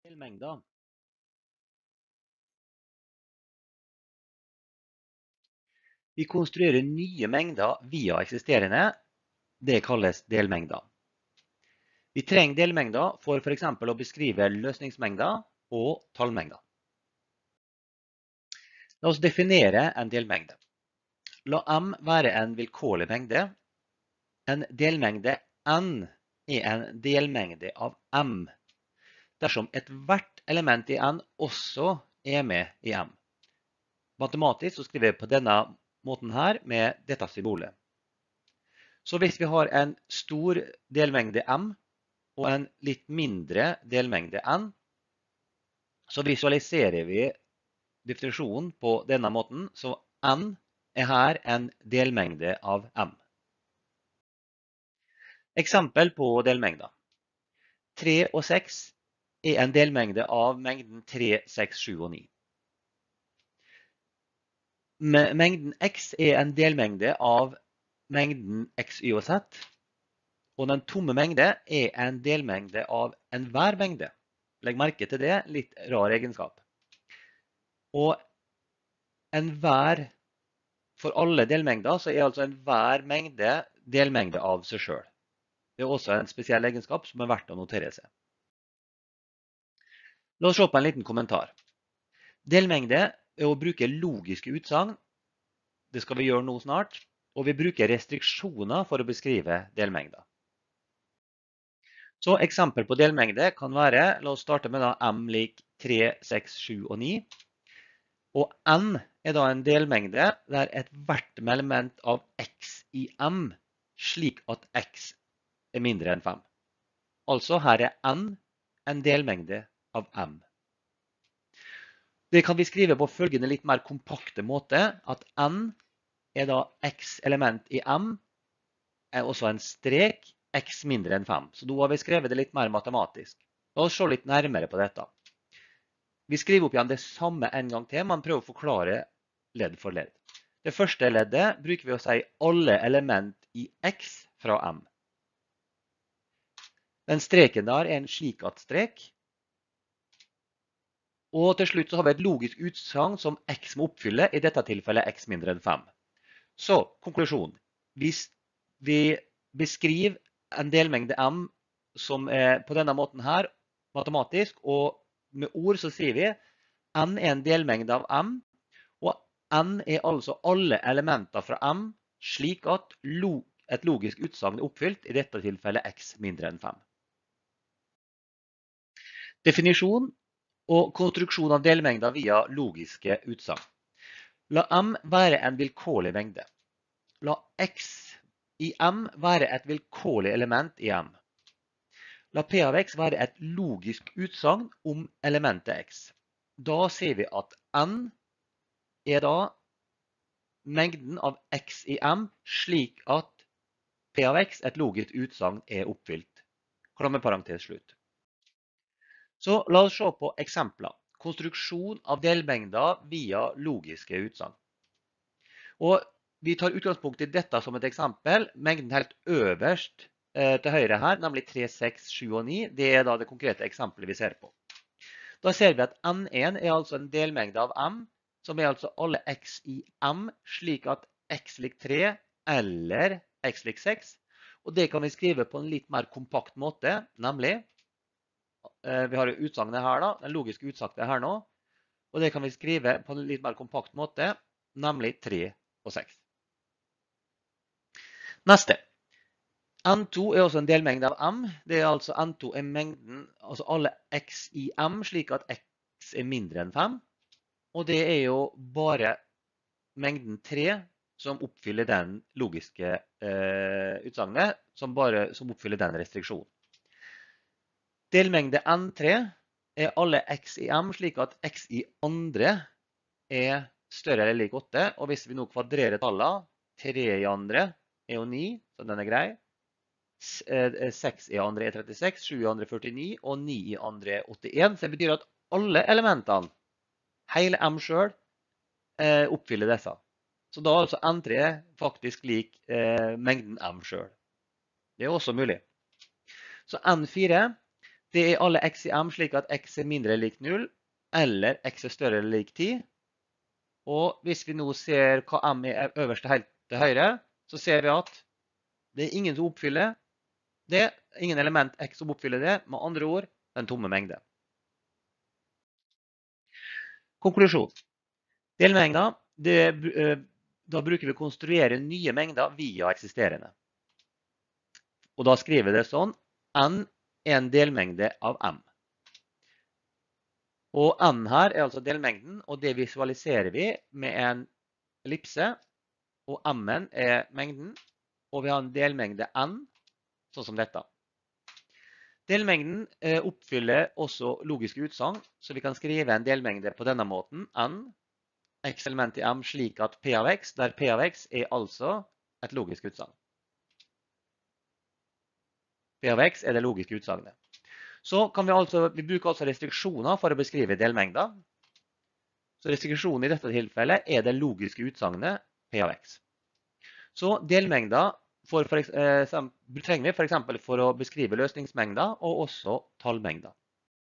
Delmengder. Vi konstruerer nye mengder via eksisterende. Det kalles delmengder. Vi trenger delmengder for eksempel å beskrive løsningsmengder og tallmengder. La oss definere en delmengde. La M være en vilkårlig mengde. En delmengde N er en delmengde av M, dersom hvert element i N også er med i M. Matematisk så skriver vi på denne måten her med dette symbolet. Så hvis vi har en stor delmengde M og en litt mindre delmengde N, så visualiserer vi definisjonen på denne måten, så N er her en delmengde av M. Eksempel på delmengder. 3 og 6 er en delmengde av mengden 3, 6, 7 og 9. Mengden X er en delmengde av mengden X, Y og Z. Og den tomme mengde er en delmengde av enhver mengde. Legg merke til det, litt rar egenskap. Og for alle delmengder så er altså enhver mengde delmengde av seg selv. Det er også en spesiell egenskap som er verdt å notere seg. La oss se på en liten kommentar. Delmengde er å bruke logiske utsagn. Det skal vi gjøre nå snart. Og vi bruker restriksjoner for å beskrive delmengder. Så eksempel på delmengde kan være, la oss starte med da M lik 3, 6, 7 og 9. Og N er da en delmengde der hvert element av X i M, slik at X er mindre enn 5. Altså her er N en delmengde av M. Det kan vi skrive på følgende litt mer kompakte måte, at N er da X element i M, er også en strek, X mindre enn 5. Så da har vi skrevet det litt mer matematisk. La oss se litt nærmere på dette. Vi skriver opp igjen det samme en gang til, men prøver å forklare ledd for ledd. Det første leddet bruker vi å si alle element i X fra M. Den streken der er en slik at strek. Og til slutt så har vi et logisk utsagn som X må oppfylle, i dette tilfellet X mindre enn 5. Så, konklusjon. Hvis vi beskriver en delmengde M som er på denne måten her, matematisk, og med ord så sier vi N er en delmengde av M, og N er altså alle elementer fra M, slik at et logisk utsagn er oppfylt, i dette tilfellet X mindre enn 5. Definisjon og konstruksjon av delmengder via logiske utsagn. La M være en vilkårlig mengde. La X i M være et vilkårlig element i M. La P av X være et logisk utsagn om elementet X. Da sier vi at N er da mengden av X i M, slik at P av X, et logisk utsagn, er oppfylt. Klammeparentes slutt. Så la oss se på eksempler. Konstruksjon av delmengder via logiske utsagn. Og vi tar utgangspunkt i dette som et eksempel. Mengden helt øverst til høyre her, nemlig 3, 6, 7 og 9. Det er da det konkrete eksempelet vi ser på. Da ser vi at N1 er altså en delmengde av M, som er altså alle X i M, slik at X lik 3 eller X lik 6. Og det kan vi skrive på en litt mer kompakt måte, nemlig vi har utsagnet her da, den logiske utsagnet her nå, og det kan vi skrive på en litt mer kompakt måte, nemlig 3 og 6. Neste. N2 er også en delmengde av M. Det er altså N2 er mengden, altså alle X i M, slik at X er mindre enn 5. Og det er jo bare mengden 3 som oppfyller den logiske utsagnet, som oppfyller den restriksjonen. Delmengde N3 er alle X i M, slik at X i andre er større eller lik 8. Og hvis vi nå kvadrerer tallene, 3 i andre er jo 9, så den er grei. 6 i andre er 36, 7 i andre er 49, og 9 i andre er 81. Så det betyr at alle elementene, hele M selv, oppfyller disse. Så da er altså N3 faktisk lik mengden M selv. Det er også mulig. Så N4 Det er alle x i m slik at x er mindre eller lik 0, eller x er større eller lik 10. Og hvis vi nå ser hva m er øverst helt til høyre, så ser vi at det er ingen som oppfyller det. Ingen element x som oppfyller det. Med andre ord, den tomme mengde. Konklusjon. Delmengder, da bruker vi å konstruere nye mengder via eksisterende. Og da skriver vi det sånn, n er en delmengde av m. Og n her er altså delmengden, og det visualiserer vi med en ellipse. Og m-en er mengden, og vi har en delmengde n, sånn som dette. Delmengden oppfyller også logiske utsagn, så vi kan skrive en delmengde på denne måten, n, x element i m, slik at p av x, der p av x er altså et logisk utsagn. P av x er det logiske utsagnet. Så kan vi bruker altså restriksjoner for å beskrive delmengder. Så restriksjonen i dette tilfellet er det logiske utsagnet p av x. Så delmengder trenger vi for eksempel for å beskrive løsningsmengder og også tallmengder.